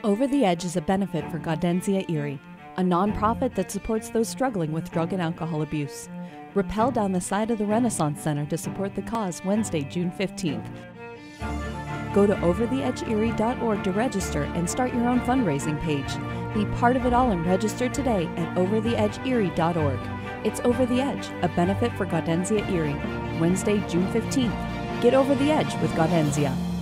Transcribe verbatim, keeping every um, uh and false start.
Over the Edge is a benefit for Gaudenzia Erie, a nonprofit that supports those struggling with drug and alcohol abuse. Rappel down the side of the Renaissance Center to support the cause Wednesday, June fifteenth. Go to over the edge erie dot org to register and start your own fundraising page. Be part of it all and register today at over the edge erie dot org. It's Over the Edge, a benefit for Gaudenzia Erie. Wednesday, June fifteenth. Get over the edge with Gaudenzia.